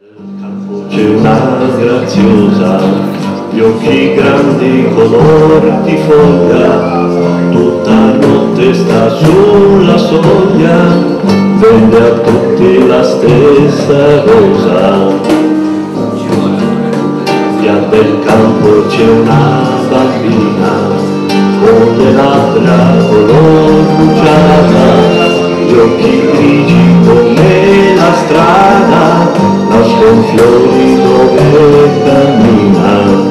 C'è una graziosa, gli occhi grandi color di foglia, tutta notte sta sulla soglia, vende a tutti la stessa rosa. Via del campo c'è una bambina, con le labbra color rugiada, gli occhi grigi come la strada, nascon fiori dove cammina.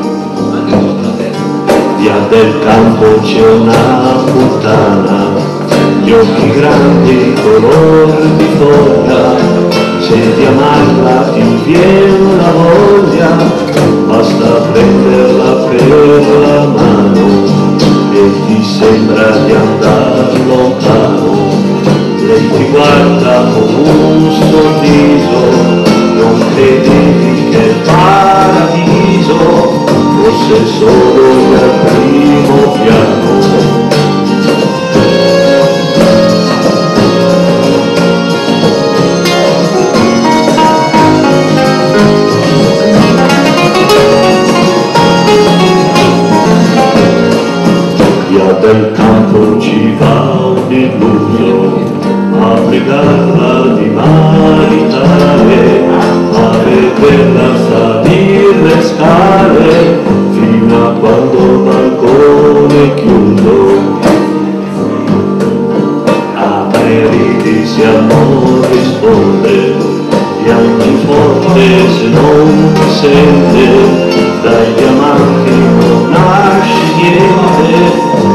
Via del campo c'è una puttana, gli occhi grandi color di foglia, se di amarla ti viene la voglia, basta prenderla per la mano e ti sembra di andare lontano. Lei ti guarda con un sorriso, non credevi che il paradiso fosse solo il primo piano. Via del campo ci va un illuso a pregarla di maritare, a vederla salire le scale fino a quando il balcone è chiuso. Apriti se non risponde, piangi forte se non ti sente, dai diamanti non nasce niente,